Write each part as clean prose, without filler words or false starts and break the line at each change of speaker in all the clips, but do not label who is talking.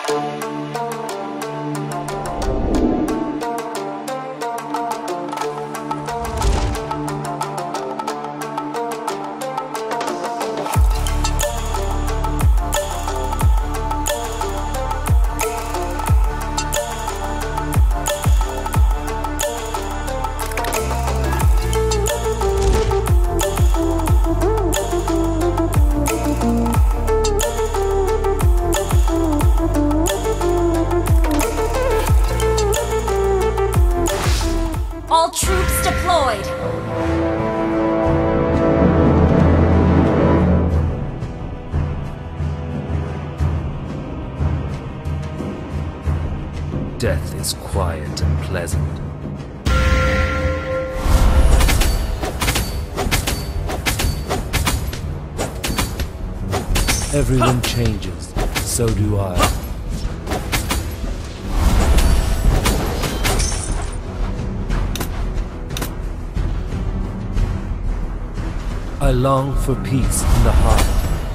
All troops deployed!
Death is quiet and pleasant. Everyone changes, so do I. I long for peace in the heart.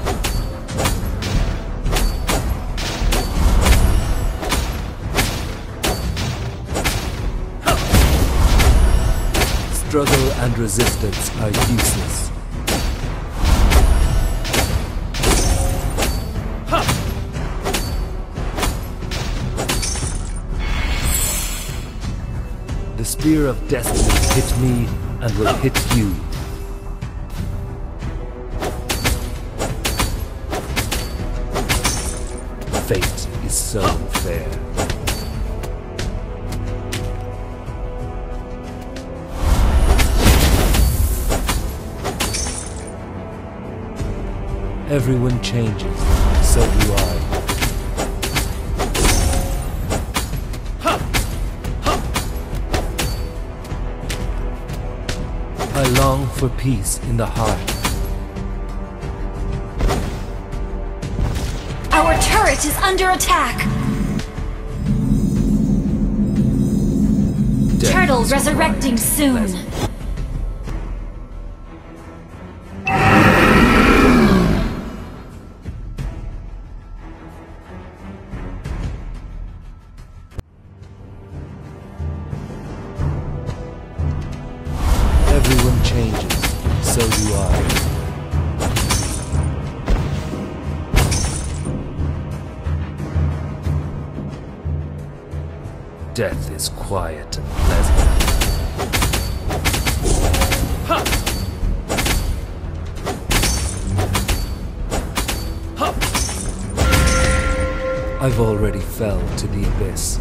Struggle and resistance are useless. The spear of destiny hit me and will hit you. Fate is so unfair. Everyone changes, so do I. I long for peace in the heart.
Our turret is under attack! Turtles resurrecting soon!
Everyone changes, so do I. Death is quiet and pleasant. I've already fell to the abyss.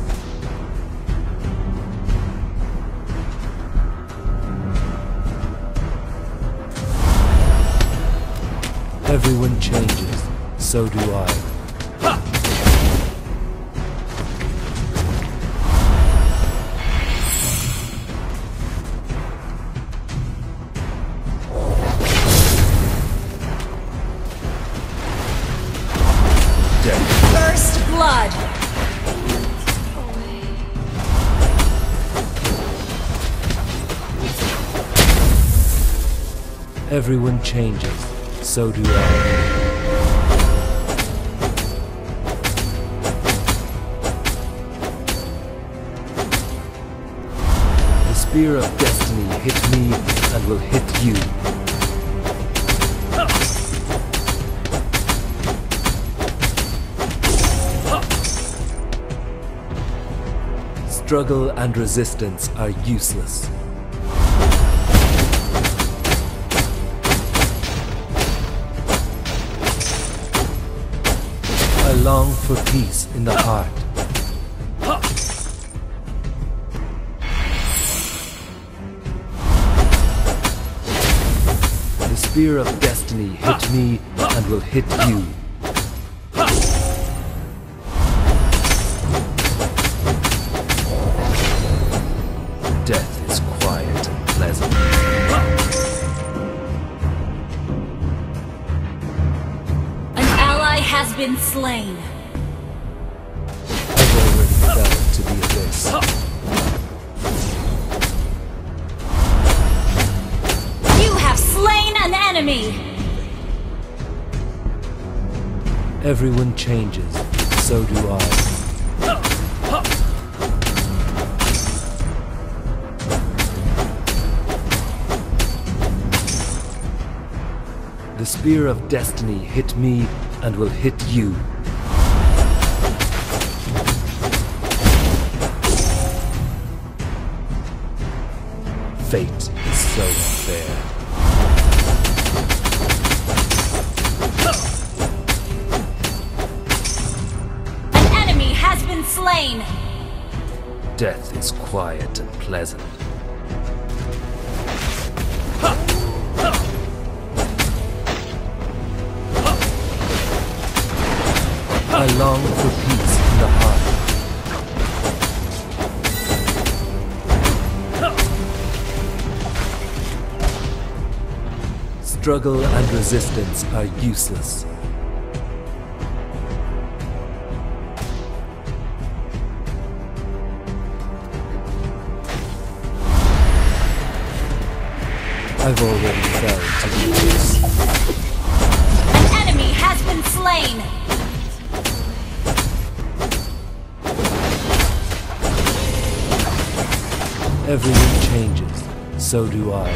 Everyone changes, so do I.
First blood!
Everyone changes, so do I. The spear of destiny hit me and will hit you. Struggle and resistance are useless. I long for peace in the heart. The spear of destiny hit me and will hit you. Death is quiet and pleasant.
An ally has been slain.
I've already fell to the abyss.
You have slain an enemy!
Everyone changes, so do I. The spear of destiny hit me and will hit you. Fate is so unfair.
An enemy has been slain.
Death is quiet and pleasant. I long for peace in the heart. Struggle and resistance are useless. I've already fell to the abyss.
An enemy has been slain.
Everyone changes, so do I.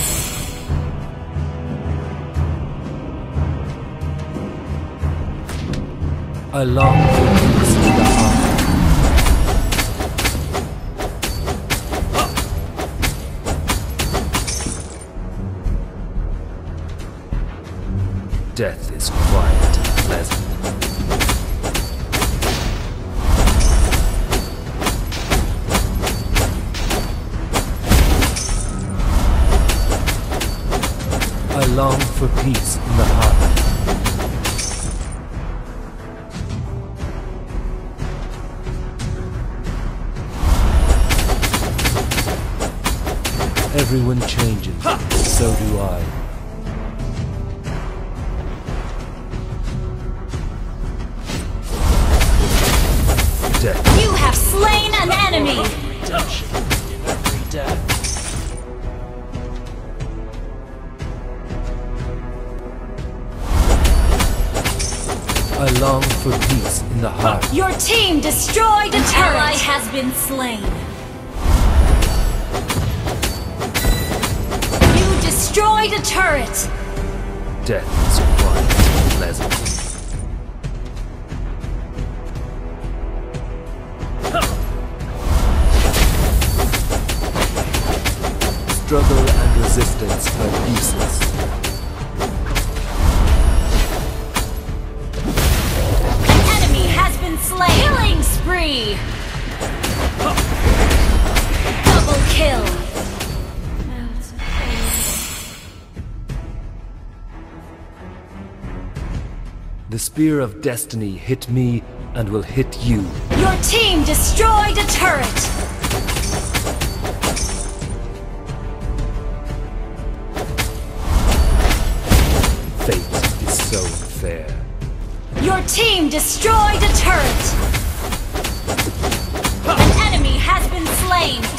I long for peace in the heart. Death is quiet and pleasant. I long for peace in the heart. Everyone changes, so do I. Death.
You have slain an enemy.
Redemption in every death.
I long for peace in the heart.
Your team destroyed a turret. Ally has been slain. You destroyed a turret.
Death is quiet and pleasant. Struggle and resistance are useless.
An enemy has been slain. Killing spree. Double kill.
The spear of destiny hit me and will hit you.
Your team destroyed a turret.
Fate is so unfair.
Your team destroyed a turret. An enemy has been slain.